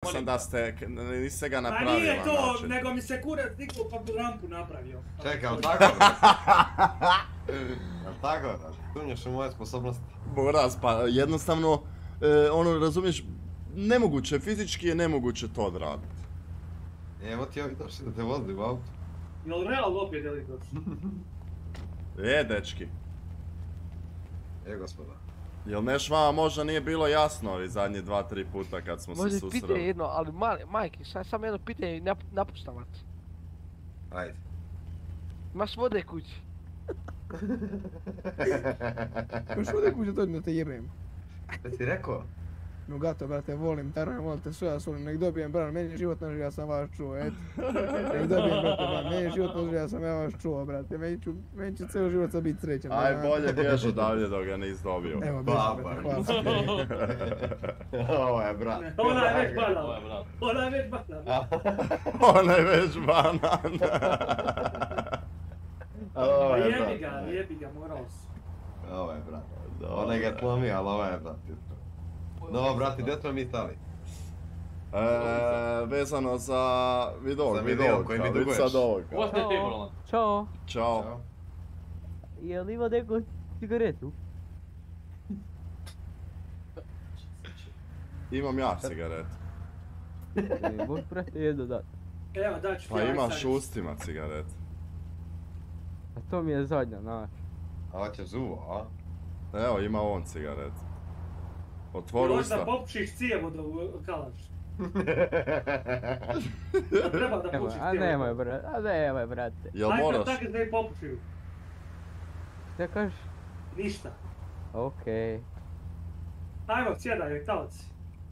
sam da niste ga Ma napravili nije na to, način. nego mi se kurac diglo pa bi rampu napravio. Čekaj, ali tako? Jel tako, znaš? Sumnjaš u moje sposobnosti? Buraz, pa jednostavno, ono, razumiješ, nemoguće, fizički je nemoguće to odraditi. Evo ti ovi došli da te vozili u autu. Jel realno opet je li došli? Dečki. Gospoda. Jel neš vama možda nije bilo jasno ovi zadnji 2-3 puta kad smo se Možda susreli? pitanje jedno, ali majke, samo jedno pitanje i napuštam vas. Ajde. Imaš vode kući? Imaš vode kući, dođi da te jebem. Šta ti rekao? No gato, brate, volim, tarujem, volim te, sve ja volim, nek dobijem, brate, meni je život ne živi, ja sam vas čuo, eto. Nek dobijem, brate, meni je život ne živi, ja sam vas čuo, brate, meni će cijelo život sad biti srećan. Aj, bolje bjež odavlje dok ga nis dobio. Evo, bježi, brate, hvala se. Ovo je brat. Ona je već banan. Ona je već banan. Ona je već banan. Jebi ga, morao si. Ovo je brat. Ona je ga tlomio, ali ovo je brat. No, brati, gdje smo mi stali? Vezano za vidovka, koji mi duguješ. Ćao. Ćao. Je li ima neko cigaretu? Imam ja cigaretu. Možeš prati jedno dati. Evo, daću ti Pa ja imaš sad. ustima cigaretu. A to mi je zadnja, znaš. A hoćeš zuvo, a? Evo, ima on cigaretu. Otvori Možda usta. popušiš cijevo da kalaš. Treba da pušiš cijevo. A nemoj, brate. Jel Ajde, moraš? tako da i popušiju. Šta kažeš? Ništa. Okej. Ajmo, sjedaj, talci.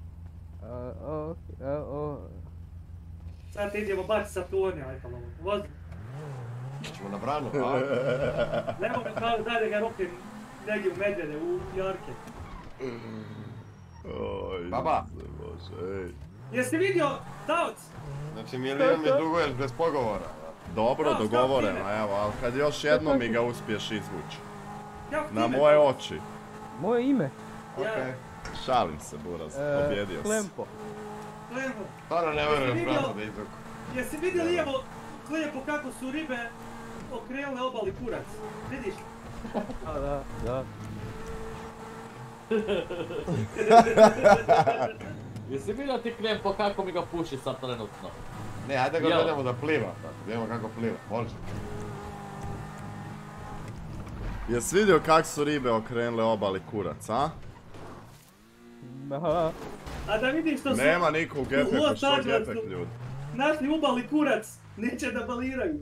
Sad te idemo baciti sa tuonje, ajpalovo. Vozi. Ćemo na branu, a? Nemo me kao dalje ga rokem negdje u medvjede, u jarke. Oj, Baba. Bože, ej. Jesi vidio, Tauc? Znači, milion mi duguješ bez pogovora. Dobro, Evo, dogovoreno, šta evo, ali kad još jednom mi ga uspiješ izvući. Kako ti Na ime, moje Tauc? oči. Moje ime? Okej. Šalim se, Buraz, pobjedio si. Klempo. Klevo. Stvarno ne vjerujem brata da izvuku. Jesi vidio lijevo, Klepo, kako su ribe okrenule obali kurac? Vidiš? Da. Jesi vidio ti Klempo kako mi ga puši sad trenutno? Ne, ajde ga Jel? gledamo da pliva, tako, vidimo kako pliva, može. Jesi vidio kak su ribe okrenule obali kurac, a? Aha. A da vidiš što su Nema niko u u gepeku, Los što Angelesu gepek ljudi? našli ubali kurac, neće da baliraju.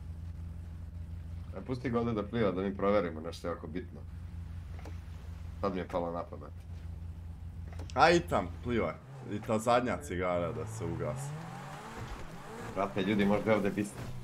Pusti ga ovdje da pliva da mi provjerimo nešto jako bitno. Sad mi je palo na pamet. A i tam, plivaj. I ta zadnja cigara da se ugasi. Brate, ljudi, možda je ovdje pista.